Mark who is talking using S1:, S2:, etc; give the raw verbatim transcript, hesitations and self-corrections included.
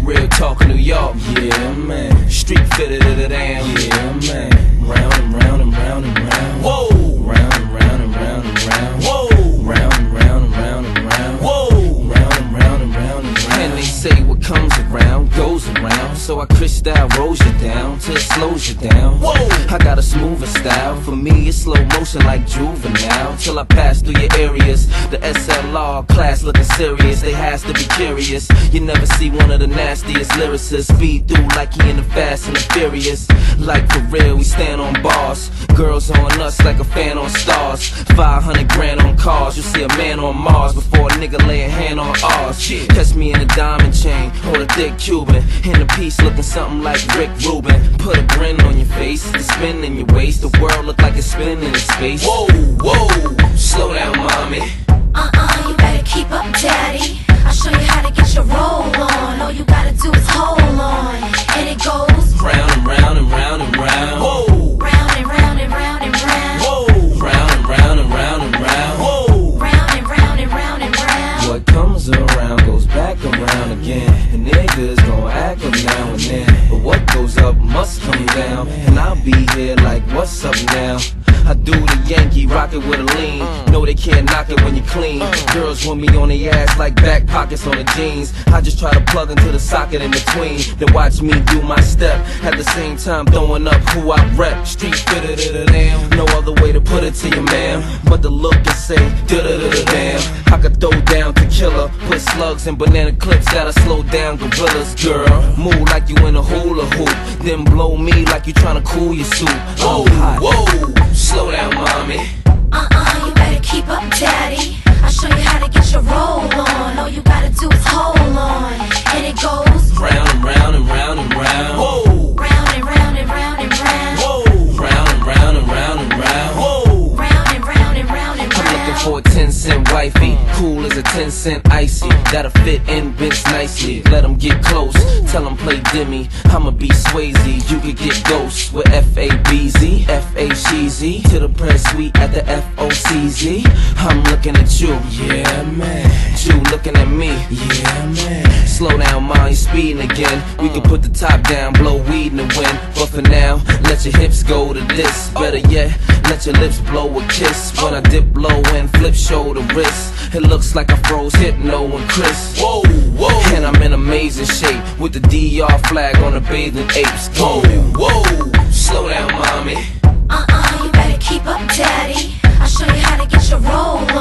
S1: Real talk New York, yeah man. Street fitted to the damn, yeah man. Round and round and round and round. Whoa, round and round and round and round. Whoa, round and round and round and round. Whoa, round and round and round and round. And they say what comes around goes around, so I crystal rolls you down till it slows you down. Whoa, I got a smoother style. For me it's slow motion like Juvenile, till I pass through your areas. The S L R class looking serious, they has to be curious. You never see one of the nastiest lyricists speed through like he in the Fast and the Furious. Like for real, we stand on bars, girls on us like a fan on stars. Five hundred grand on cars, you'll see a man on Mars before a nigga lay a hand on ours. Catch me in a diamond chain or a thick Cuban, in a piece looking something like Rick Rubin. Put a grin on your face, the spin in your waist, the world look like it's spinning in space. Whoa, whoa, slow down mommy.
S2: Uh-uh, you better keep up daddy. I'll show you how to get your roll on. All you gotta do is hold on, and it goes
S1: round and round and round and round. Whoa,
S2: round and round and round and round.
S1: Whoa, round and round and round and round. Whoa,
S2: round and round and round and round.
S1: What comes around goes back around again, and niggas gon' act up now and then. But what goes up must come down, and I'll be here like what's up now. I do the Yankee, rock it with a lean. No, they can't knock it when you clean. Girls want me on the ass like back pockets on the jeans. I just try to plug into the socket in between, then watch me do my step, at the same time throwing up who I rep. Street fitted to the damn, no other way to put it to you, ma'am, but the look and say da da da da damn. I could throw down tequila, put slugs in banana clips that'll slow down gorillas. Girl, move like you in a hula hoop, then blow me like you tryna cool your suit. Oh, whoa, slow down mommy.
S2: Uh-uh, you better keep up daddy. I'll show you how to get your roll on. All you gotta do is hold on, and it goes
S1: round and round and round and round. Whoa,
S2: round and round and round and round.
S1: Whoa, round and round and round and round. Whoa,
S2: round and round and round and round.
S1: I'm looking for a ten cent wifey, cool as a ten cent icy, that'll fit in bits nicely. Let them get close, tell them play Demi, I'ma be Swayze. You could get ghosts with F A B Z, F A C Z, to the press suite at the F O C Z. I'm looking at you, yeah man, you looking at me, yeah man. Slow down ma, you speeding again. We can put the top down, blow weed in the wind, but for now, let your hips go to this. Better yet, let your lips blow a kiss. When I dip low and flip shoulder wrist, it looks like I froze Hypno and Chris. Whoa, whoa, and I'm in amazing shape with the D R flag on the bathing apes. Whoa, whoa, slow down mommy.
S2: Uh-uh, you better keep up daddy. I'll show you how to get your roll